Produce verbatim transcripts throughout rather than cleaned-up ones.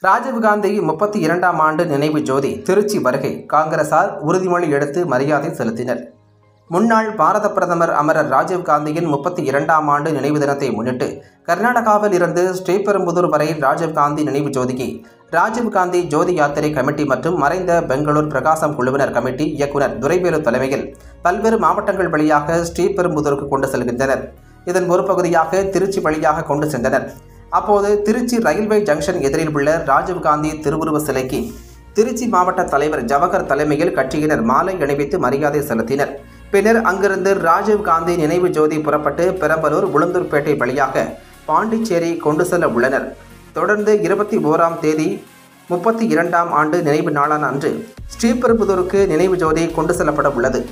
ராஜீவ்காந்தி முப்பத்தி இரண்டாம் ஆண்டு நினைவு ஜோதி திருச்சி வருகை காங்கிரசார் உறுதிமொழி எடுத்து மரியாதை செலுத்தினர். முன்னாள் பாரத பிரதமர் அமரர் ராஜீவ்காந்தியின் முப்பத்தி இரண்டாம் ஆண்டு நினைவு தினத்தை முன்னிட்டு கர்நாடகாவில் இருந்து ஸ்ரீபெரும்புதூர் வரை ராஜீவ்காந்தி நினைவு ஜோதியை ராஜீவ்காந்தி ஜோதி யாத்திரை கமிட்டி மற்றும் மறைந்த பெங்களூர் பிரகாசம் குழுவினர் கமிட்டி இயக்குநர் துரைவேலு தலைமையில் பல்வேறு மாவட்டங்கள் வழியாக ஸ்ரீபெரும்புதூருக்கு கொண்டு செல்கின்றனர். இதன் ஒரு பகுதியாக திருச்சி வழியாக கொண்டு சென்றனர். அப்போது திருச்சி ரயில்வே ஜங்ஷன் எதிரில் உள்ள ராஜீவ்காந்தி திருவுருவ சிலைக்கு திருச்சி மாவட்ட தலைவர் ஜவஹர் தலைமையில் கட்சியினர் மாலை அணிவித்து மரியாதை செலுத்தினர். பின்னர் அங்கிருந்து ராஜீவ்காந்தி நினைவு ஜோதி புறப்பட்டு பெரம்பலூர் உளுந்தூர்பேட்டை வழியாக பாண்டிச்சேரி கொண்டு செல்ல உள்ளனர். தொடர்ந்து இருபத்தி ஓராம் தேதி முப்பத்தி இரண்டாம் ஆண்டு நினைவு நாளான அன்று ஸ்ரீபெரும்புதூருக்கு நினைவு ஜோதி கொண்டு செல்லப்பட உள்ளது.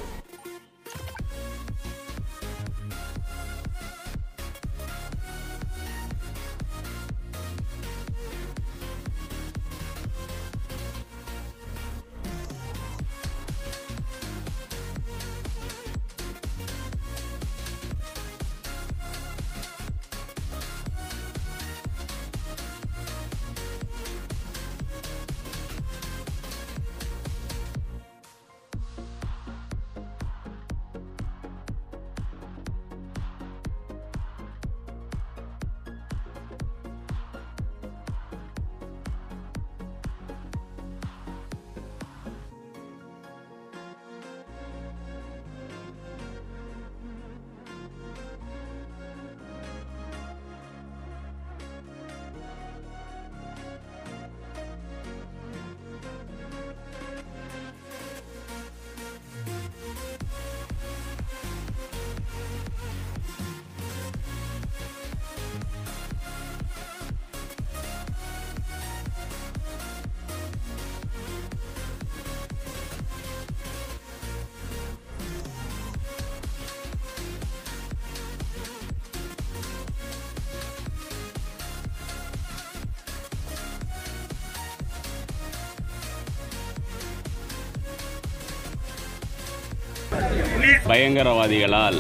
பயங்கரவாதிகளால்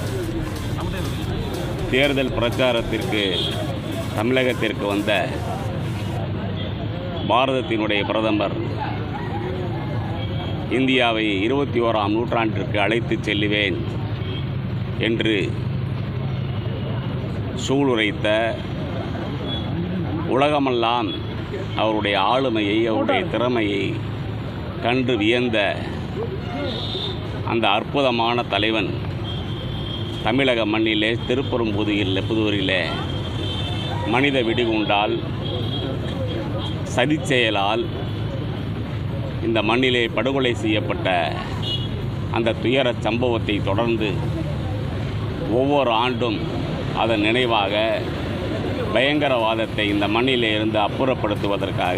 தேர்தல் பிரச்சாரத்திற்கு தமிழகத்திற்கு வந்த பாரதத்தினுடைய பிரதமர் இந்தியாவை இருபத்தி ஓராம் நூற்றாண்டிற்கு அழைத்து செல்லுவேன் என்று சூளுரைத்த உலகமெல்லாம் அவருடைய ஆளுமையை அவருடைய திறமையை கண்டு வியந்த அந்த அற்புதமான தலைவன் தமிழக மண்ணிலே திருப்பெரும்புதூரில் புதூரிலே மனித வெடிகுண்டால் சதிச்செயலால் இந்த மண்ணிலே படுகொலை செய்யப்பட்ட அந்த துயர சம்பவத்தை தொடர்ந்து ஒவ்வொரு ஆண்டும் அதன் நினைவாக பயங்கரவாதத்தை இந்த மண்ணிலே இருந்து அப்புறப்படுத்துவதற்காக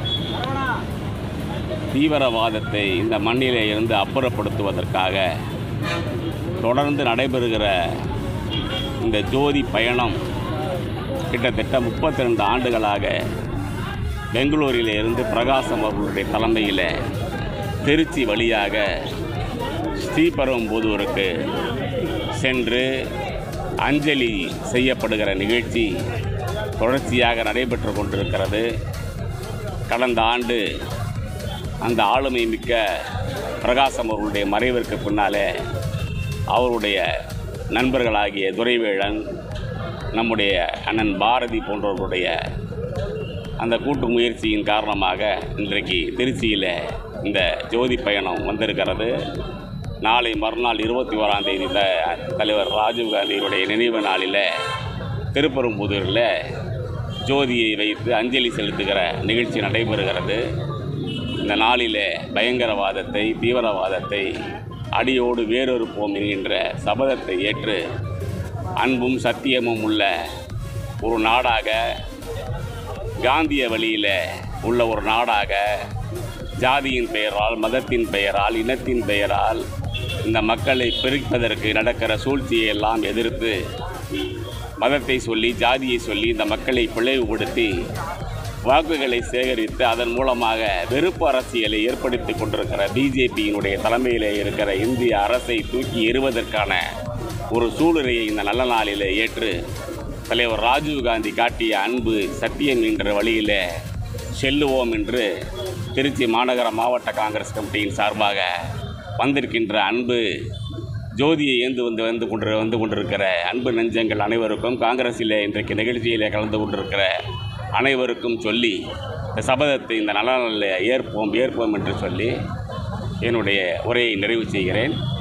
தீவிரவாதத்தை இந்த மண்ணிலே இருந்து அப்புறப்படுத்துவதற்காக தொடர்ந்து நடைபெறுகிற இந்த ஜோதி பயணம் கிட்டத்தட்ட முப்பத்தி ரெண்டு ஆண்டுகளாக பெங்களூரில் இருந்து பிரகாசம் அவர்களுடைய தலைமையில் திருச்சி வழியாக ஸ்ரீபெரும்புதூருக்கு சென்று அஞ்சலி செய்யப்படுகிற நிகழ்ச்சி தொடர்ச்சியாக நடைபெற்று கொண்டிருக்கிறது. கடந்த ஆண்டு அந்த ஆளுமை மிக்க பிரகாசம் அவர்களுடைய மறைவிற்கு பின்னாலே அவருடைய நண்பர்களாகிய துரைவேலன், நம்முடைய அண்ணன் பாரதி போன்றவர்களுடைய அந்த கூட்டு முயற்சியின் காரணமாக இன்றைக்கு திருச்சியில் இந்த ஜோதி பயணம் வந்திருக்கிறது. நாளை மறுநாள் இருபத்தி ஓராம் தேதி தலைவர் ராஜீவ்காந்தியுடைய நினைவு நாளில் திருப்பெரும்புதூரில் ஜோதியை வைத்து அஞ்சலி செலுத்துகிற நிகழ்ச்சி நடைபெறுகிறது. இந்த நாளிலே பயங்கரவாதத்தை தீவிரவாதத்தை அடியோடு வேறொருப்போம் என்கின்ற சபதத்தை ஏற்று அன்பும் சத்தியமும் உள்ள ஒரு நாடாக, காந்திய வழியில் உள்ள ஒரு நாடாக, ஜாதியின் பெயரால் மதத்தின் பெயரால் இனத்தின் பெயரால் இந்த மக்களை பிரிப்பதற்கு நடக்கிற சூழ்ச்சியை எல்லாம் எதிர்த்து மதத்தை சொல்லி ஜாதியை சொல்லி இந்த மக்களை பிளவுபடுத்தி வாக்குகளை சேகரித்து அதன் மூலமாக வெறுப்பு அரசியலை ஏற்படுத்தி கொண்டிருக்கிற பிஜேபியினுடைய தலைமையில் இருக்கிற இந்திய அரசை தூக்கி எறிவதற்கான ஒரு சூளுரையை இந்த நல்ல நாளில் ஏற்று தலைவர் ராஜீவ்காந்தி காட்டிய அன்பு சத்தியம் என்ற வழியில் செல்லுவோம் என்று திருச்சி மாநகர மாவட்ட காங்கிரஸ் கமிட்டியின் சார்பாக வந்திருக்கின்ற அன்பு ஜோதியை ஏந்து வந்து வந்து கொண்டு வந்து கொண்டிருக்கிற அன்பு நெஞ்சங்கள் அனைவருக்கும், காங்கிரஸிலே இன்றைக்கு நிகழ்ச்சியிலே கலந்து கொண்டிருக்கிற அனைவருக்கும் சொல்லி இந்த சபதத்தை இந்த நலனில் ஏற்போம் ஏற்போம் என்று சொல்லி என்னுடைய உரையை நிறைவு செய்கிறேன்.